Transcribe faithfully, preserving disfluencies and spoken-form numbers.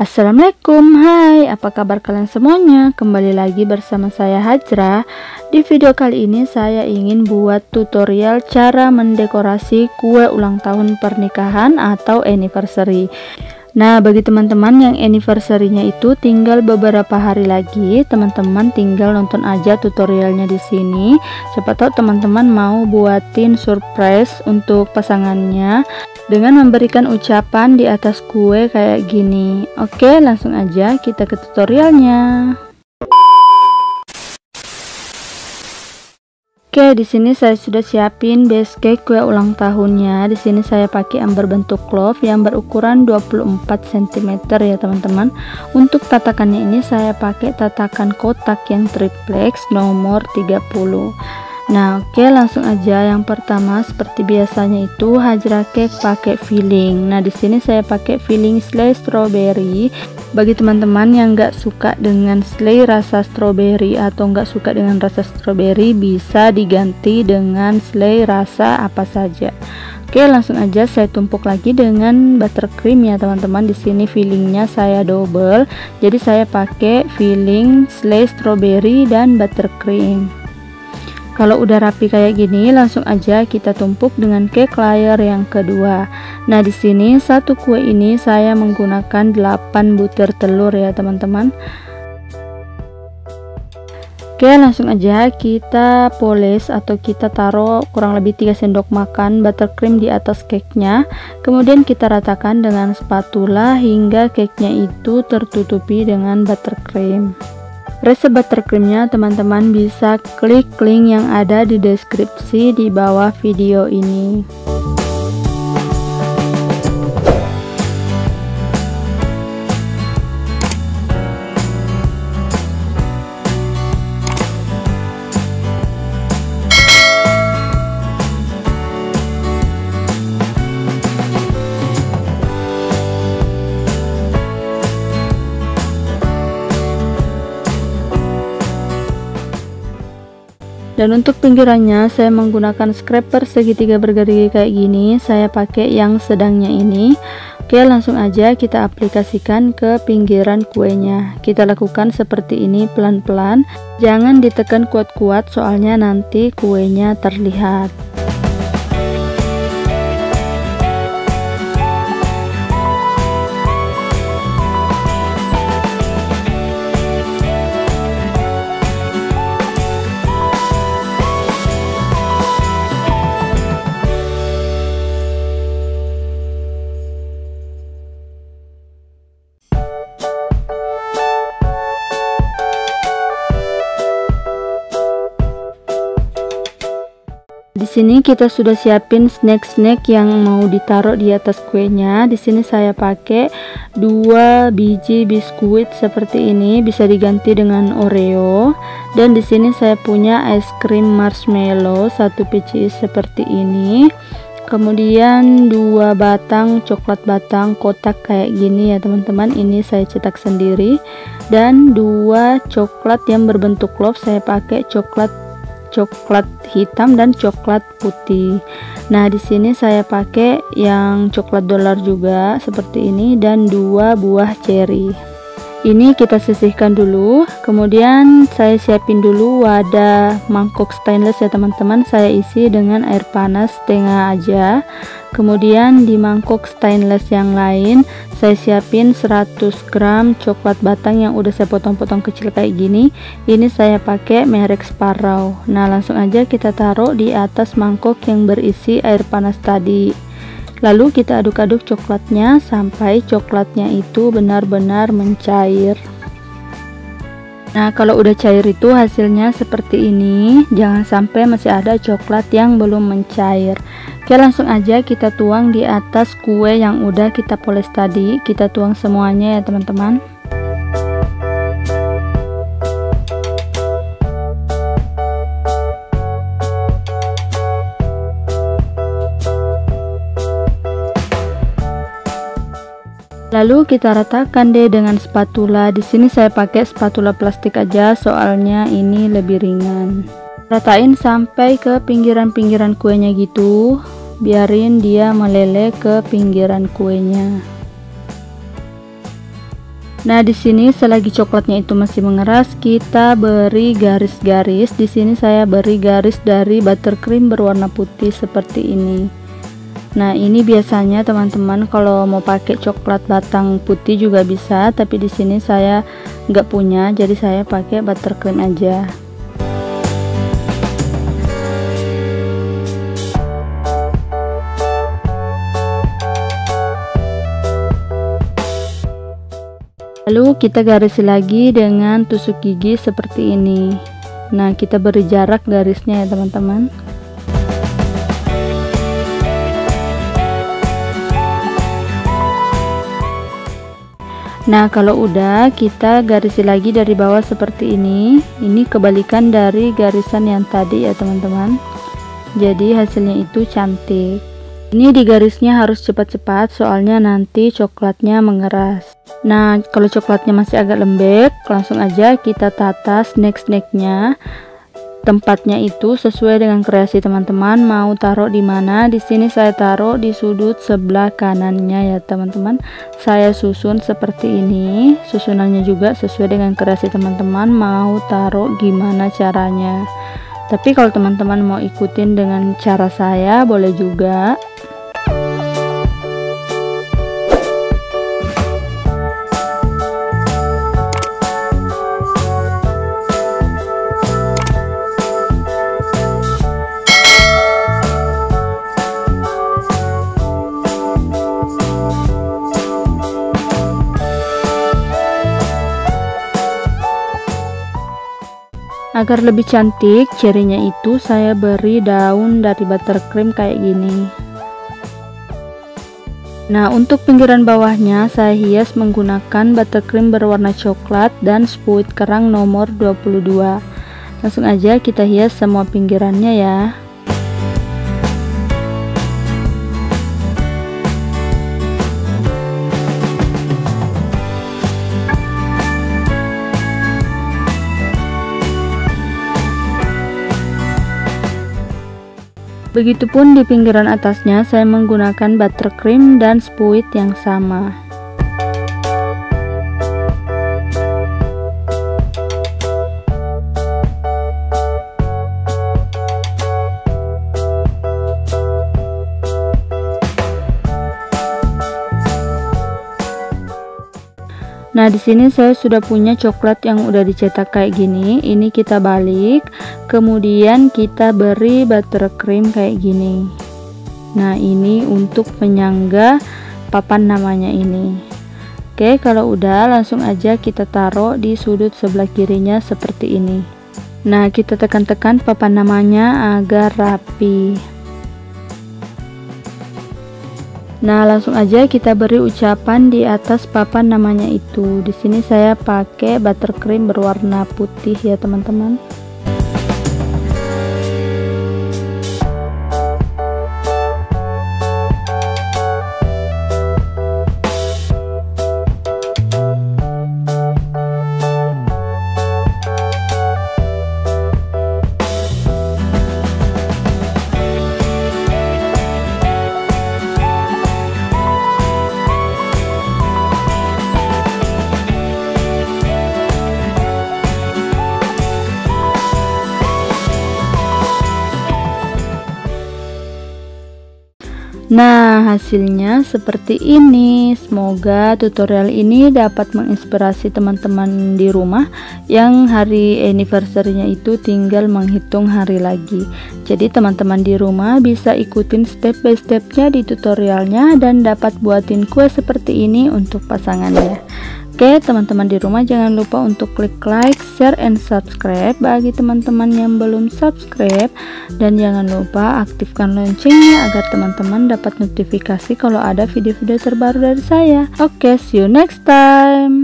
Assalamualaikum, hai, apa kabar kalian semuanya? Kembali lagi bersama saya Hajra. Di video kali ini saya ingin buat tutorial cara mendekorasi kue ulang tahun pernikahan atau anniversary. Nah, bagi teman-teman yang anniversary-nya itu tinggal beberapa hari lagi, teman-teman tinggal nonton aja tutorialnya di sini. Siapa tahu teman-teman mau buatin surprise untuk pasangannya dengan memberikan ucapan di atas kue kayak gini. Oke, langsung aja kita ke tutorialnya. Oke, di sini saya sudah siapin base cake kue ulang tahunnya. Di sini saya pakai amber bentuk love yang berukuran dua puluh empat sentimeter ya teman-teman. Untuk tatakannya ini saya pakai tatakan kotak yang triplex nomor tiga puluh. Nah, oke, langsung aja. Yang pertama seperti biasanya itu Hajra cake pakai filling. Nah, di sini saya pakai filling slay strawberry. Bagi teman-teman yang nggak suka dengan slay rasa strawberry atau nggak suka dengan rasa strawberry, bisa diganti dengan slay rasa apa saja. Oke, langsung aja saya tumpuk lagi dengan buttercream ya teman-teman. Di sini fillingnya saya double, jadi saya pakai filling slay strawberry dan buttercream. Kalau udah rapi kayak gini, langsung aja kita tumpuk dengan cake layer yang kedua. Nah, di sini satu kue ini saya menggunakan delapan butir telur ya teman-teman. Oke, langsung aja kita poles atau kita taruh kurang lebih tiga sendok makan buttercream di atas cake-nya. Kemudian kita ratakan dengan spatula hingga cake-nya itu tertutupi dengan buttercream. Resep buttercreamnya teman-teman bisa klik link yang ada di deskripsi di bawah video ini. Dan untuk pinggirannya saya menggunakan scraper segitiga bergerigi kayak gini. Saya pakai yang sedangnya ini. Oke, langsung aja kita aplikasikan ke pinggiran kuenya. Kita lakukan seperti ini pelan-pelan. Jangan ditekan kuat-kuat soalnya nanti kuenya terlihat. Di sini kita sudah siapin snack-snack yang mau ditaruh di atas kuenya. Di sini saya pakai dua biji biskuit seperti ini, bisa diganti dengan Oreo. Dan di sini saya punya es krim marshmallow satu biji seperti ini. Kemudian dua batang coklat batang kotak kayak gini ya teman-teman. Ini saya cetak sendiri. Dan dua coklat yang berbentuk love, saya pakai coklat coklat hitam dan coklat putih. Nah, di sini saya pakai yang coklat dolar juga seperti ini dan dua buah cherry. Ini kita sisihkan dulu. Kemudian saya siapin dulu wadah mangkok stainless ya teman-teman. Saya isi dengan air panas setengah aja. Kemudian di mangkok stainless yang lain saya siapin seratus gram coklat batang yang udah saya potong-potong kecil kayak gini. Ini saya pakai merek Sparrow. Nah, langsung aja kita taruh di atas mangkok yang berisi air panas tadi. Lalu kita aduk-aduk coklatnya sampai coklatnya itu benar-benar mencair. Nah, kalau udah cair itu hasilnya seperti ini. Jangan sampai masih ada coklat yang belum mencair. Oke, langsung aja kita tuang di atas kue yang udah kita poles tadi. Kita tuang semuanya ya teman-teman. Lalu kita ratakan deh dengan spatula. Di sini saya pakai spatula plastik aja soalnya ini lebih ringan. Ratain sampai ke pinggiran-pinggiran kuenya gitu. Biarin dia meleleh ke pinggiran kuenya. Nah, di sini selagi coklatnya itu masih mengeras, kita beri garis-garis. Di sini saya beri garis dari buttercream berwarna putih seperti ini. Nah, ini biasanya teman-teman kalau mau pakai coklat batang putih juga bisa, tapi di sini saya nggak punya, jadi saya pakai buttercream aja. Lalu kita garisi lagi dengan tusuk gigi seperti ini. Nah, kita beri jarak garisnya ya teman-teman. Nah, kalau udah, kita garisi lagi dari bawah seperti ini. Ini kebalikan dari garisan yang tadi ya teman-teman. Jadi hasilnya itu cantik. Ini di garisnya harus cepat-cepat soalnya nanti coklatnya mengeras. Nah, kalau coklatnya masih agak lembek, langsung aja kita tata snack-snacknya. Tempatnya itu sesuai dengan kreasi teman-teman mau taruh di mana. Di sini saya taruh di sudut sebelah kanannya ya teman-teman. Saya susun seperti ini. Susunannya juga sesuai dengan kreasi teman-teman mau taruh gimana caranya. Tapi kalau teman-teman mau ikutin dengan cara saya boleh juga. Agar lebih cantik, cirinya itu saya beri daun dari buttercream kayak gini. Nah, untuk pinggiran bawahnya saya hias menggunakan buttercream berwarna coklat dan spuit kerang nomor dua puluh dua. Langsung aja kita hias semua pinggirannya ya. Begitupun di pinggiran atasnya saya menggunakan buttercream dan spuit yang sama. Nah, di sini saya sudah punya coklat yang udah dicetak kayak gini. Ini kita balik, kemudian kita beri buttercream kayak gini. Nah, ini untuk penyangga papan namanya ini. Oke, kalau udah langsung aja kita taruh di sudut sebelah kirinya seperti ini. Nah, kita tekan-tekan papan namanya agar rapi. Nah, langsung aja kita beri ucapan di atas papan namanya itu. Di sini saya pakai buttercream berwarna putih ya teman-teman. Nah, hasilnya seperti ini. Semoga tutorial ini dapat menginspirasi teman-teman di rumah yang hari anniversary-nya itu tinggal menghitung hari lagi. Jadi teman-teman di rumah bisa ikutin step by stepnya di tutorialnya dan dapat buatin kue seperti ini untuk pasangannya. Oke, teman-teman di rumah jangan lupa untuk klik like, share, and subscribe bagi teman-teman yang belum subscribe, dan jangan lupa aktifkan loncengnya agar teman-teman dapat notifikasi kalau ada video-video terbaru dari saya. Oke, see you next time.